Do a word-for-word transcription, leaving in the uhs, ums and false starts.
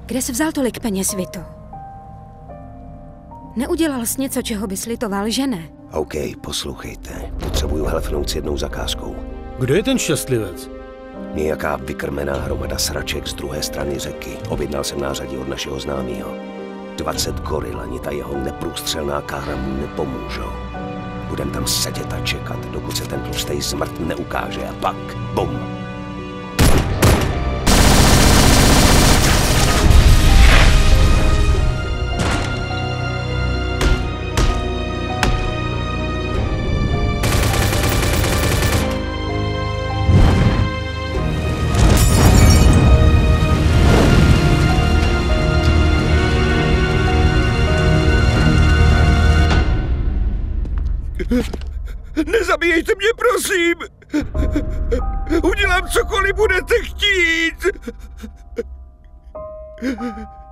Kde jsi vzal tolik peněz, Vito? Neudělal jsi něco, čeho bys litoval, že ne? OK, poslouchejte. Potřebuju helfnout s jednou zakázkou. Kdo je ten šťastlivec? Nějaká vykrmená hromada sraček z druhé strany řeky. Objednal jsem nářadí od našeho známého. dvacet goril, ani ta jeho neprůstřelná kára mu nepomůžou. Budem tam sedět a čekat, dokud se ten tlustej smrt neukáže a pak bum! Nezabíjejte mě, prosím! Udělám cokoliv budete chtít!